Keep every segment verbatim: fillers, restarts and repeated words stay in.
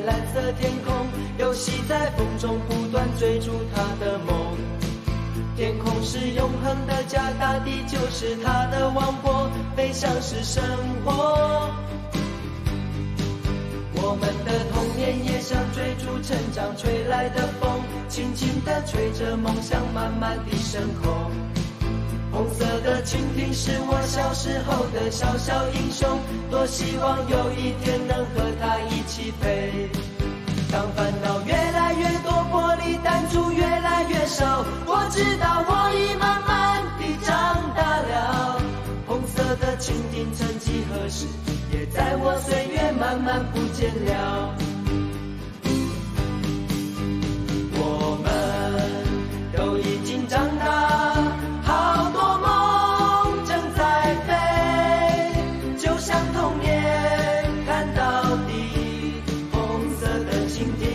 蓝色天空，游戏在风中不断追逐他的梦。天空是永恒的家，大地就是他的王国，飞翔是生活。我们的童年也像追逐成长吹来的风，轻轻地吹着梦想慢慢地升空。红色的蜻蜓是我小时候的小小英雄，多希望有一天能和它一起飞。当烦恼越来越多，玻璃弹珠越来越少，我知道我已慢慢地长大了。红色的蜻蜓曾几何时，也在我岁月慢慢不见了。我们都已经长大，好多梦正在飞，就像童年看到底红色的蜻蜓。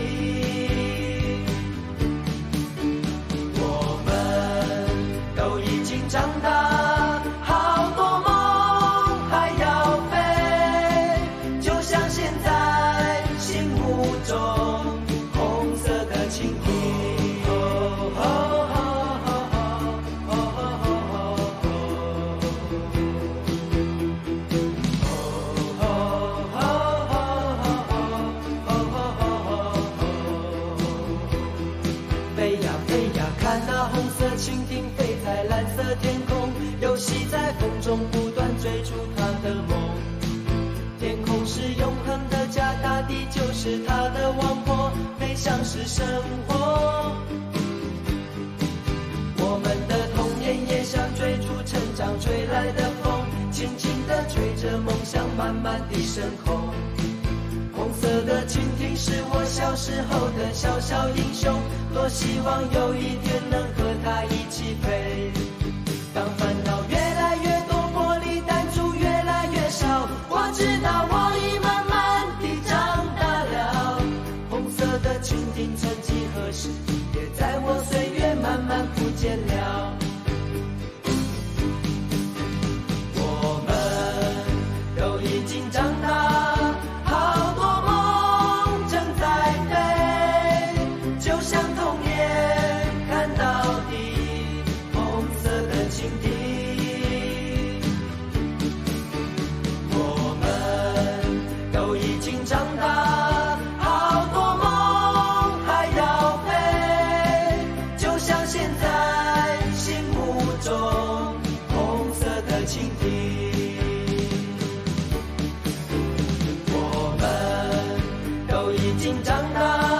我们都已经长大，好多梦还要飞，就像现在心目中红色的蜻蜓。飞呀飞呀，看那红色蜻蜓飞在蓝色天空，游戏在风中不断追逐它的梦。天空是永恒的家，大地就是它的王国，飞翔是生活。我们的童年也像追逐成长吹来的风，轻轻地吹着梦想慢慢地升空。红色的蜻蜓是我小时候的小小英雄，多希望有一天能和它一起飞。当烦恼越来越多，玻璃弹珠越来越少，我知道我已慢慢地长大了。红色的蜻蜓曾几何时，也在我岁月慢慢不见了。我们都已经长大，好多梦正在飞，就像童年看到底红色的蜻蜓。我们都已经长大，好多梦还要飞，就像现在心目中红色的蜻蜓。我们都已经长大。